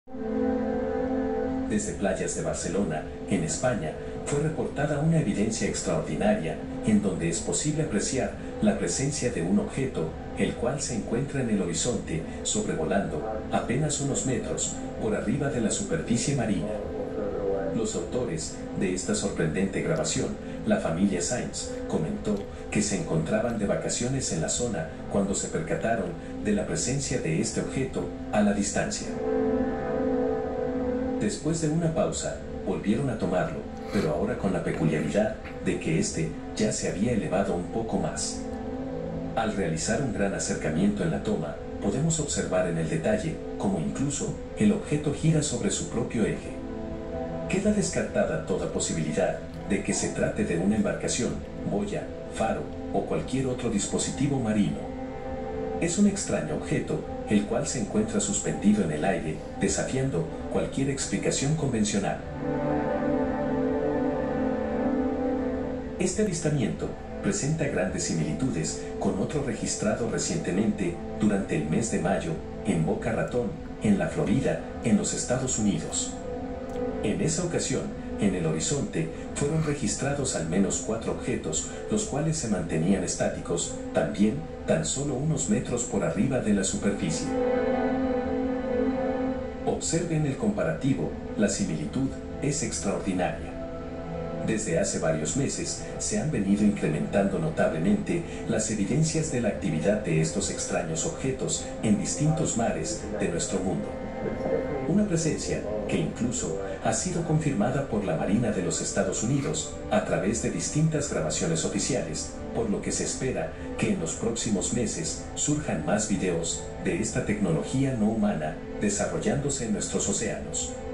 Desde playas de Barcelona, en España, fue reportada una evidencia extraordinaria en donde es posible apreciar la presencia de un objeto, el cual se encuentra en el horizonte, sobrevolando apenas unos metros por arriba de la superficie marina. Los autores de esta sorprendente grabación, la familia Sainz, comentó que se encontraban de vacaciones en la zona cuando se percataron de la presencia de este objeto a la distancia. Después de una pausa, volvieron a tomarlo, pero ahora con la peculiaridad de que este ya se había elevado un poco más. Al realizar un gran acercamiento en la toma, podemos observar en el detalle cómo incluso el objeto gira sobre su propio eje. Queda descartada toda posibilidad de que se trate de una embarcación, boya, faro o cualquier otro dispositivo marino. Es un extraño objeto, el cual se encuentra suspendido en el aire, desafiando cualquier explicación convencional. Este avistamiento presenta grandes similitudes con otro registrado recientemente durante el mes de mayo en Boca Ratón, en la Florida, en los Estados Unidos. En esa ocasión, en el horizonte fueron registrados al menos 4 objetos, los cuales se mantenían estáticos, también tan solo unos metros por arriba de la superficie. Observen el comparativo, la similitud es extraordinaria. Desde hace varios meses se han venido incrementando notablemente las evidencias de la actividad de estos extraños objetos en distintos mares de nuestro mundo. Una presencia que incluso ha sido confirmada por la Marina de los Estados Unidos a través de distintas grabaciones oficiales, por lo que se espera que en los próximos meses surjan más videos de esta tecnología no humana desarrollándose en nuestros océanos.